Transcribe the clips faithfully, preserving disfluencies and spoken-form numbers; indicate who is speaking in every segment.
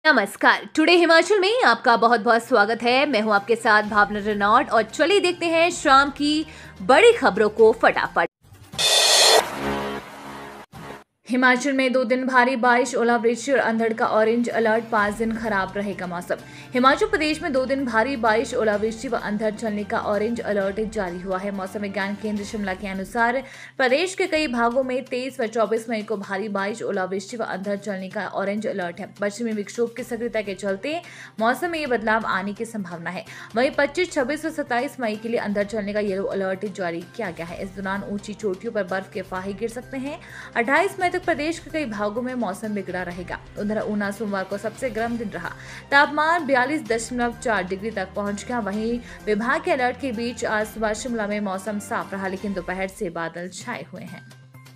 Speaker 1: नमस्कार। टुडे हिमाचल में आपका बहुत बहुत स्वागत है। मैं हूं आपके साथ भावना रेनॉल्ड और चलिए देखते हैं शाम की बड़ी खबरों को फटाफट। हिमाचल में दो दिन भारी बारिश, ओलावृष्टि और अंधड़ का ऑरेंज अलर्ट। पांच दिन खराब रहेगा मौसम। हिमाचल प्रदेश में दो दिन भारी बारिश, ओलावृष्टि व अंधड़ चलने का ऑरेंज अलर्ट जारी हुआ है। मौसम विज्ञान केंद्र शिमला के अनुसार प्रदेश के कई भागों में तेईस व चौबीस मई को भारी बारिश, ओलावृष्टि व अंधड़ चलने का ऑरेंज अलर्ट है। पश्चिमी विक्षोभ की सक्रियता के चलते मौसम में ये बदलाव आने की संभावना है। वहीं पच्चीस, छब्बीस व सत्ताईस मई के लिए अंधड़ चलने का येलो अलर्ट जारी किया गया है। इस दौरान ऊंची चोटियों पर बर्फ के फाहे गिर सकते हैं। अट्ठाईस मई तक प्रदेश के कई भागों में मौसम बिगड़ा रहेगा। उधर ऊना सोमवार को सबसे गर्म दिन रहा। तापमान बयालीस दशमलव चार डिग्री तक पहुंच गया। वहीं विभाग के अलर्ट के बीच आज सुबह शिमला में मौसम साफ रहा, लेकिन दोपहर से बादल छाए हुए हैं।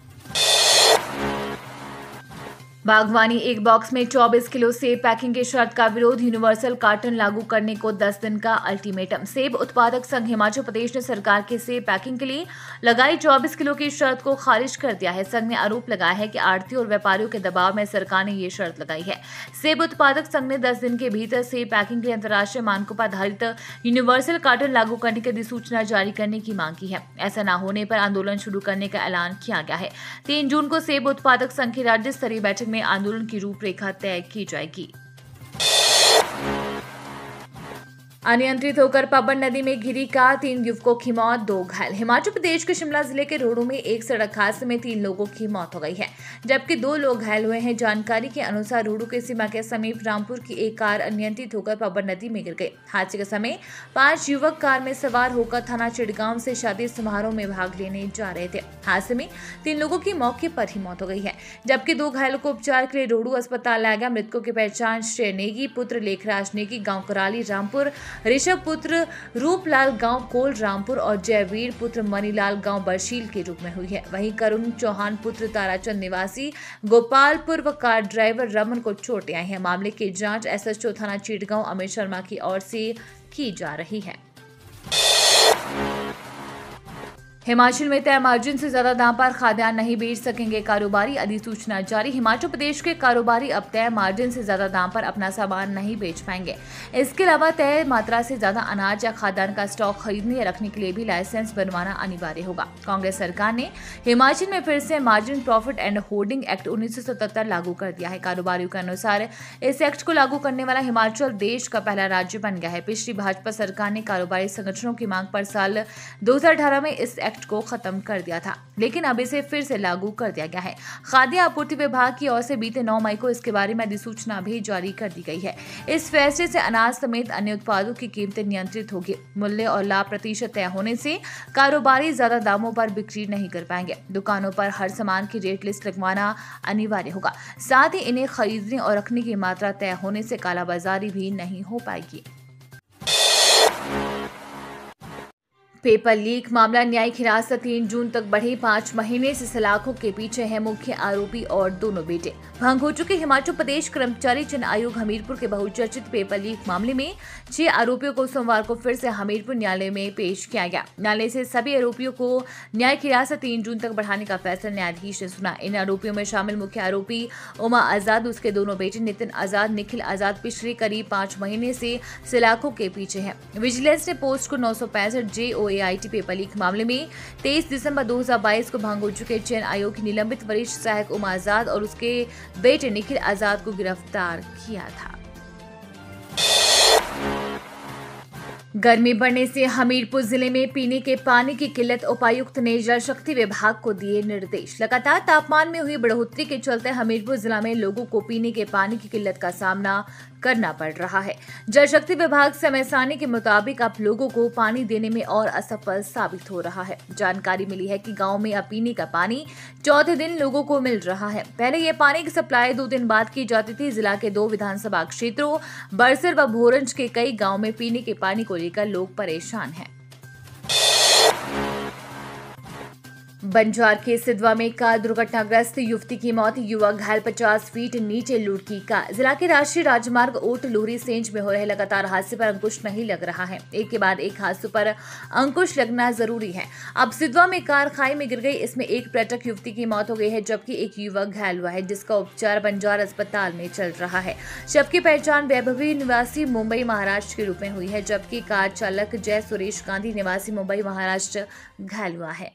Speaker 1: बागवानी एक बॉक्स में चौबीस किलो सेब पैकिंग की शर्त का विरोध। यूनिवर्सल कार्टन लागू करने को दस दिन का अल्टीमेटम। सेब उत्पादक संघ हिमाचल प्रदेश ने सरकार के सेब पैकिंग के लिए लगाई चौबीस किलो की शर्त को खारिज कर दिया है। संघ ने आरोप लगाया है कि आढ़तियों और व्यापारियों के दबाव में सरकार ने ये शर्त लगाई है। सेब उत्पादक संघ ने दस दिन के भीतर सेब पैकिंग के लिए अंतर्राष्ट्रीय मानकों पर आधारित यूनिवर्सल कार्टन लागू करने की अधिसूचना जारी करने की मांग की है। ऐसा न होने पर आंदोलन शुरू करने का ऐलान किया गया है। तीन जून को सेब उत्पादक संघ की राज्य स्तरीय बैठक में आंदोलन की रूपरेखा तय की जाएगी। अनियंत्रित होकर पवन नदी में गिरी कार, तीन युवकों की मौत, दो घायल। हिमाचल प्रदेश के शिमला जिले के रोहडू में एक सड़क हादसे में तीन लोगों की मौत हो गई है, जबकि दो लोग घायल हुए हैं। जानकारी के अनुसार रोहडू के सीमा के समीप रामपुर की एक कार अनियंत्रित होकर पवन नदी में गिर गई। हादसे के समय पांच युवक कार में सवार होकर थाना चिड़गांव से शादी समारोह में भाग लेने जा रहे थे। हादसे में तीन लोगों की मौके पर ही मौत हो गई है, जबकि दो घायलों को उपचार के लिए रोहडू अस्पताल लाया गया। मृतकों की पहचान श्रेय नेगी पुत्र लेखराज नेगी गाँव कराली रामपुर, ऋषभ पुत्र रूपलाल गांव कोल रामपुर और जयवीर पुत्र मनीलाल गांव बरशील के रूप में हुई है। वहीं करुण चौहान पुत्र ताराचंद निवासी गोपालपुर व कार ड्राइवर रमन को चोटें आई हैं। मामले की जांच एसएचओ थाना चिड़गांव अमित शर्मा की ओर से की जा रही है। हिमाचल में तय मार्जिन से ज्यादा दाम पर खाद्यान्न नहीं बेच सकेंगे कारोबारी, अधिसूचना जारी। हिमाचल प्रदेश के कारोबारी अब तय मार्जिन से ज्यादा दाम पर अपना सामान नहीं बेच पाएंगे। इसके अलावा तय मात्रा से ज्यादा अनाज या खाद्यान्न का स्टॉक खरीदने या रखने के लिए भी लाइसेंस बनवाना अनिवार्य होगा। कांग्रेस सरकार ने हिमाचल में फिर से margin profit and hoarding act उन्नीस सौ सतहत्तर लागू कर दिया है। कारोबारियों के अनुसार इस एक्ट को लागू करने वाला हिमाचल देश का पहला राज्य बन गया है। पिछली भाजपा सरकार ने कारोबारी संगठनों की मांग पर साल दो हजार अठारह में इस एक्ट को खत्म कर दिया था, लेकिन अब इसे फिर से लागू कर दिया गया है। खाद्य आपूर्ति विभाग की ओर से बीते नौ मई को इसके बारे में अधिसूचना भी जारी कर दी गई है। इस फैसले से अनाज समेत अन्य उत्पादों की कीमतें नियंत्रित होगी। मूल्य और लाभ प्रतिशत तय होने से कारोबारी ज्यादा दामों पर बिक्री नहीं कर पाएंगे। दुकानों पर हर सामान की रेट लिस्ट लगवाना अनिवार्य होगा। साथ ही इन्हें खरीदने और रखने की मात्रा तय होने से कालाबाजारी भी नहीं हो पाएगी। पेपर लीक मामला, न्यायिक हिरासत तीन जून तक बढ़ी। पांच महीने से सलाखों के पीछे है मुख्य आरोपी और दोनों बेटे। भंग हो चुके हिमाचल प्रदेश कर्मचारी चयन आयोग हमीरपुर के बहुचर्चित पेपर लीक मामले में छह आरोपियों को सोमवार को फिर से हमीरपुर न्यायालय में पेश किया गया। न्यायालय से सभी आरोपियों को न्यायिक हिरासत तीन जून तक बढ़ाने का फैसला न्यायाधीश ने सुना। इन आरोपियों में शामिल मुख्य आरोपी उमा आजाद, उसके दोनों बेटे नितिन आजाद, निखिल आजाद पिछले करीब पांच महीने से सलाखों के पीछे है। विजिलेंस ने पोस्ट को नौ सौ पैंसठ J O IT paper leak मामले में तेईस दिसंबर दो हजार बाईस को भंग हो चुके चयन आयोग की निलंबित वरिष्ठ सहायक उमा आजाद और उसके बेटे निखिल आजाद को गिरफ्तार किया था। गर्मी बढ़ने से हमीरपुर जिले में पीने के पानी की किल्लत, उपायुक्त ने जल शक्ति विभाग को दिए निर्देश। लगातार तापमान में हुई बढ़ोतरी के चलते हमीरपुर जिला में लोगों को पीने के पानी की किल्लत का सामना करना पड़ रहा है। जल शक्ति विभाग समय सारणी के मुताबिक अब लोगों को पानी देने में और असफल साबित हो रहा है। जानकारी मिली है कि गांव में अब पीने का पानी चौथे दिन लोगों को मिल रहा है। पहले यह पानी की सप्लाई दो दिन बाद की जाती थी। जिला के दो विधानसभा क्षेत्रों बरसर व भोरंज के कई गाँव में पीने के पानी को लेकर लोग परेशान हैं। बंजार के सिद्धवा में कार दुर्घटनाग्रस्त युवती की मौत, युवक घायल, पचास फीट नीचे लुढ़की कार। जिला के राष्ट्रीय राजमार्ग ओट लोहरी सेंज में हो रहे लगातार हादसे पर अंकुश नहीं लग रहा है। एक के बाद एक हादसों पर अंकुश लगना जरूरी है। अब सिद्धवा में कार खाई में गिर गई। इसमें एक पर्यटक युवती की मौत हो गई है, जबकि एक युवक घायल हुआ है, जिसका उपचार बंजार अस्पताल में चल रहा है। शव की पहचान वैभवी निवासी मुंबई महाराष्ट्र के रूप में हुई है, जबकि कार चालक जय सुरेश गांधी निवासी मुंबई महाराष्ट्र घायल हुआ है।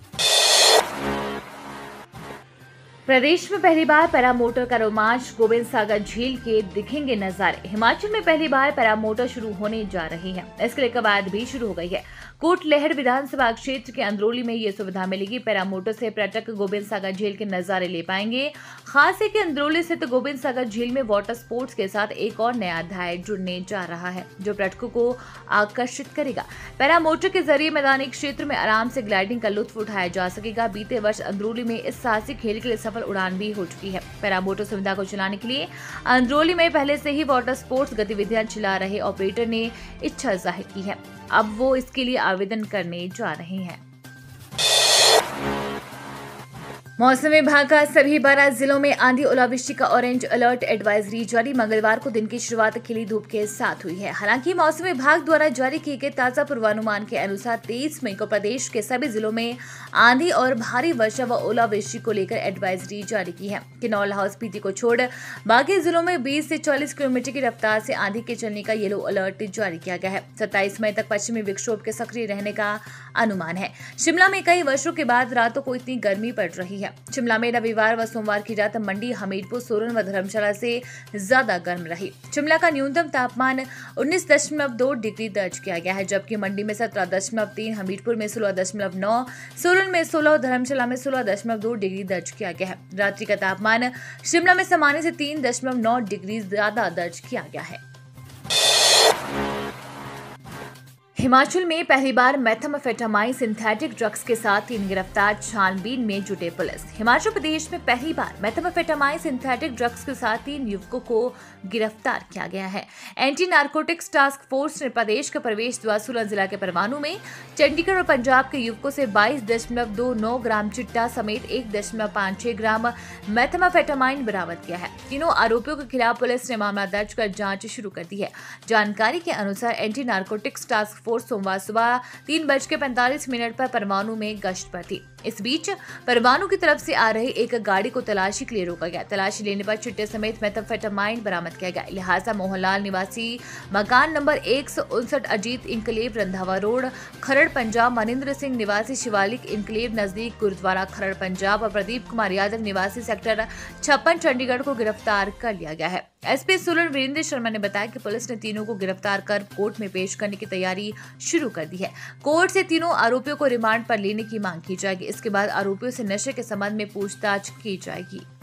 Speaker 1: प्रदेश में पहली बार पैरामोटर का रोमांच, गोविंद सागर झील के दिखेंगे नजारे। हिमाचल में पहली बार पैरामोटर शुरू होने जा रही है। इसके लिए कवायद भी शुरू हो गई है। कोटलहर विधानसभा क्षेत्र के अंदरौली में ये सुविधा मिलेगी। पैरामोटर से पर्यटक गोविंद सागर झील के नजारे ले पाएंगे। खास है कि अंदरौली स्थित गोविंद सागर झील में वाटर स्पोर्ट्स के साथ एक और नया अध्याय जुड़ने जा रहा है, जो पर्यटकों को आकर्षित करेगा। पैरामोटर के जरिए मैदानी क्षेत्र में आराम से ग्लाइडिंग का लुत्फ उठाया जा सकेगा। बीते वर्ष अंदरौली में इस साहसिक खेल के लिए सफल उड़ान भी हो चुकी है। पैरामोटर सुविधा को चलाने के लिए अंदरौली में पहले से ही वाटर स्पोर्ट्स गतिविधियां चला रहे ऑपरेटर ने इच्छा जाहिर की है। अब वो इसके लिए आवेदन करने जा रहे हैं। मौसम विभाग का सभी बारह जिलों में आंधी ओलावृष्टि का ऑरेंज अलर्ट एडवाइजरी जारी। मंगलवार को दिन की शुरुआत खिली धूप के साथ हुई है। हालांकि मौसम विभाग द्वारा जारी किए गए ताजा पूर्वानुमान के अनुसार तेईस मई को प्रदेश के सभी जिलों में आंधी और भारी वर्षा व ओलावृष्टि को लेकर एडवाइजरी जारी की है। किन्नौर, लाहौल स्पीति को छोड़ बाकी जिलों में बीस से चालीस किलोमीटर की रफ्तार से आंधी के चलने का येलो अलर्ट जारी किया गया है। सत्ताईस मई तक पश्चिमी विक्षोभ के सक्रिय रहने का अनुमान है। शिमला में कई वर्षों के बाद रातों को इतनी गर्मी पड़ रही है। शिमला में रविवार व सोमवार की रात मंडी, हमीरपुर, सोलन व धर्मशाला से ज्यादा गर्म रही। शिमला का न्यूनतम तापमान उन्नीस दशमलव दो डिग्री दर्ज किया गया है, जबकि मंडी में सत्रह दशमलव तीन, हमीरपुर में सोलह दशमलव नौ, सोलन में सोलह और धर्मशाला में सोलह दशमलव दो डिग्री दर्ज किया गया है। रात्रि का तापमान शिमला में सामान्य से तीन दशमलव नौ डिग्री ज्यादा दर्ज किया गया है। हिमाचल में पहली बार मेथाम्फेटामाइन सिंथेटिक ड्रग्स के साथ तीन गिरफ्तार, छानबीन में जुटे पुलिस। हिमाचल प्रदेश में पहली बार मेथाम्फेटामाइन सिंथेटिक ड्रग्स के साथ तीन युवकों को गिरफ्तार किया गया है। एंटी नारकोटिक्स टास्क फोर्स ने प्रदेश के प्रवेश द्वार सोलन जिला के परवाणु में चंडीगढ़ और पंजाब के युवकों से बाईस दशमलव दो नौ ग्राम चिट्टा समेत एक दशमलव पाँच छह ग्राम मेथाम्फेटामाइन बरामद किया है। तीनों आरोपियों के खिलाफ पुलिस ने मामला दर्ज कर जांच शुरू कर दी है। जानकारी के अनुसार एंटी नारकोटिक्स टास्क फोर्स सोमवार सुबह तीन बज के पैंतालीस मिनट पर परवाणु में गश्त पर थी। इस बीच परवाणु की तरफ से आ रही एक गाड़ी को तलाशी के लिए रोका गया। तलाशी लेने पर चिट्टे समेत मेथाम्फेटामाइन बरामद किया गया। लिहाजा मोहनलाल निवासी मकान नंबर एक सौ उनसठ, अजीत इनकलेव, रंधावा रोड, खरड़, पंजाब, मनिंद्र सिंह निवासी शिवालिक इनकलेव नजदीक गुरुद्वारा खरड़, पंजाब और प्रदीप कुमार यादव निवासी सेक्टर छप्पन, चंडीगढ़ को गिरफ्तार कर लिया गया है। एसपी सोलन वीरेंद्र शर्मा ने बताया कि पुलिस ने तीनों को गिरफ्तार कर कोर्ट में पेश करने की तैयारी शुरू कर दी है। कोर्ट से तीनों आरोपियों को रिमांड पर लेने की मांग की जाएगी। इसके बाद आरोपियों से नशे के संबंध में पूछताछ की जाएगी।